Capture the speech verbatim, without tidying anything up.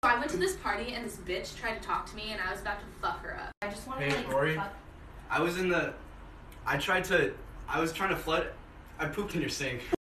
I went to this party and this bitch tried to talk to me and I was about to fuck her up. I just wanted Hey, to like Rory. fuck. I was in the. I tried to. I was trying to flood. I pooped in your sink.